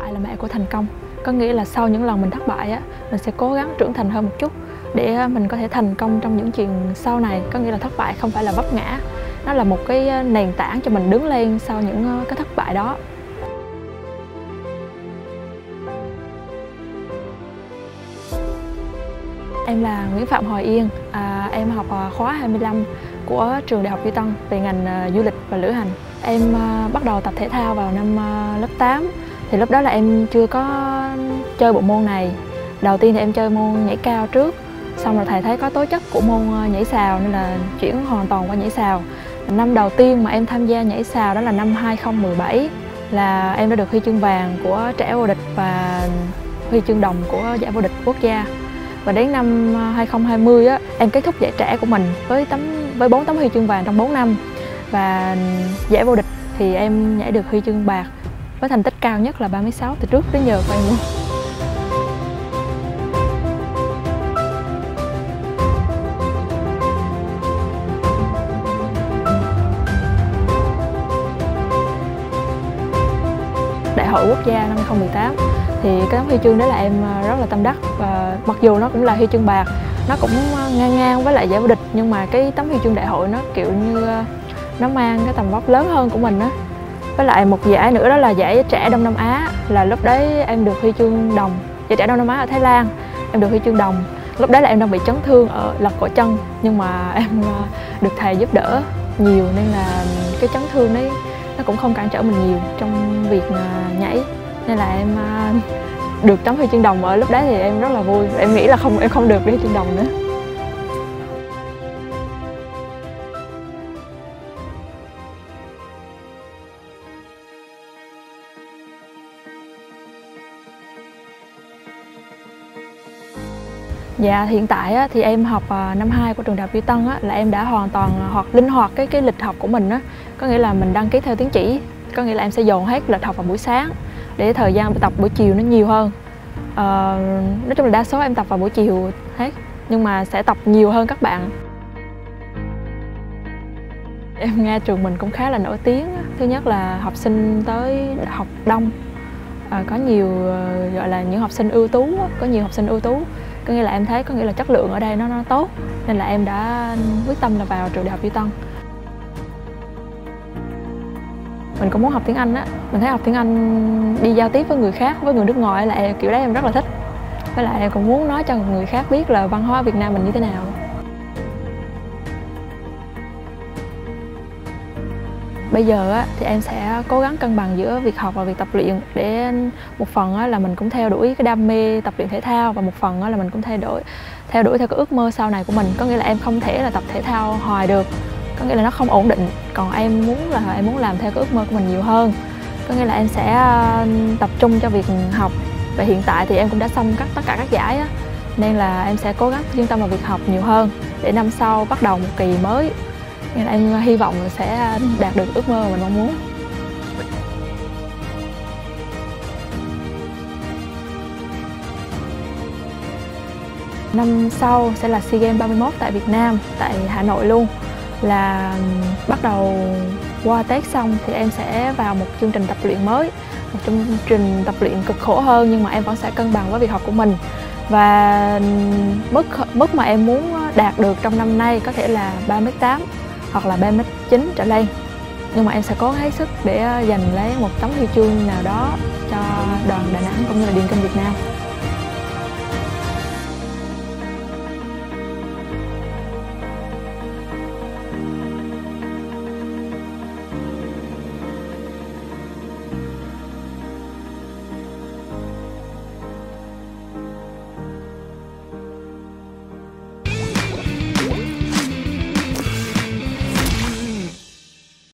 bại là mẹ của thành công. Có nghĩa là sau những lần mình thất bại á, mình sẽ cố gắng trưởng thành hơn một chút để mình có thể thành công trong những chuyện sau này. Có nghĩa là thất bại không phải là vấp ngã, nó là một cái nền tảng cho mình đứng lên sau những cái thất bại đó. Em là Nguyễn Phạm Hoài Yên, em học khóa 25 của trường Đại học Duy Tân về ngành du lịch và lữ hành. Em bắt đầu tập thể thao vào năm lớp 8. Thì lúc đó là em chưa có chơi bộ môn này. Đầu tiên thì em chơi môn nhảy cao trước, xong rồi thầy thấy có tố chất của môn nhảy sào nên là chuyển hoàn toàn qua nhảy sào. Năm đầu tiên mà em tham gia nhảy sào đó là năm 2017, là em đã được huy chương vàng của trẻ vô địch và huy chương đồng của giải vô địch quốc gia. Và đến năm 2020 á, em kết thúc giải trẻ của mình với 4 tấm huy chương vàng trong 4 năm. Và giải vô địch thì em nhảy được huy chương bạc với thành tích cao nhất là 3m6 từ trước đến giờ của em luôn. Đại hội quốc gia năm 2018 thì cái tấm huy chương đó là em rất là tâm đắc, và mặc dù nó cũng là huy chương bạc, nó cũng ngang ngang với lại giải vô địch, nhưng mà cái tấm huy chương đại hội nó kiểu như nó mang cái tầm vóc lớn hơn của mình á. Với lại một giải nữa đó là giải trẻ Đông Nam Á, là lúc đấy em được huy chương đồng. Giải trẻ Đông Nam Á ở Thái Lan em được huy chương đồng. Lúc đấy là em đang bị chấn thương ở lật cổ chân, nhưng mà em được thầy giúp đỡ nhiều nên là cái chấn thương đấy nó cũng không cản trở mình nhiều trong việc nhảy, nên là em được tấm huy chương đồng ở lúc đấy thì em rất là vui. Em nghĩ là em không được đi huy chương đồng nữa. Dạ, hiện tại á, thì em học năm 2 của trường Đại học Duy Tân á, là em đã hoàn toàn linh hoạt cái lịch học của mình á. Có nghĩa là mình đăng ký theo tín chỉ, có nghĩa là em sẽ dồn hết lịch học vào buổi sáng để thời gian tập buổi chiều nó nhiều hơn. Nói chung là đa số em tập vào buổi chiều hết, nhưng mà sẽ tập nhiều hơn các bạn. Em nghe trường mình cũng khá là nổi tiếng. Thứ nhất là học sinh tới học đông, có nhiều gọi là những học sinh ưu tú, có nhiều học sinh ưu tú. Có nghĩa là em thấy là chất lượng ở đây nó tốt, nên là em đã quyết tâm là vào trường Đại học Duy Tân. Mình cũng muốn học tiếng Anh á. Mình thấy học tiếng Anh đi giao tiếp với người khác, với người nước ngoài là kiểu đấy em rất là thích. Với lại em cũng muốn nói cho người khác biết là văn hóa Việt Nam mình như thế nào. Bây giờ á, thì em sẽ cố gắng cân bằng giữa việc học và việc tập luyện, để một phần á, là mình cũng theo đuổi cái đam mê tập luyện thể thao, và một phần á, là mình cũng theo đuổi theo cái ước mơ sau này của mình. Có nghĩa là em không thể là tập thể thao hoài được, có nghĩa là nó không ổn định. Còn em muốn làm theo cái ước mơ của mình nhiều hơn. Có nghĩa là em sẽ tập trung cho việc học. Và hiện tại thì em cũng đã xong tất cả các giải á, nên là em sẽ cố gắng chuyên tâm vào việc học nhiều hơn để năm sau bắt đầu một kỳ mới. Nên là em hy vọng là sẽ đạt được ước mơ mà mình mong muốn. Năm sau sẽ là SEA Games 31 tại Việt Nam, tại Hà Nội luôn. Là bắt đầu qua Tết xong thì em sẽ vào một chương trình tập luyện mới, một chương trình tập luyện cực khổ hơn, nhưng mà em vẫn sẽ cân bằng với việc học của mình. Và mức mà em muốn đạt được trong năm nay có thể là 3m8 hoặc là 3m9 trở lên. Nhưng mà em sẽ cố hết sức để giành lấy một tấm huy chương nào đó cho đoàn Đà Nẵng cũng như là điền kinh Việt Nam.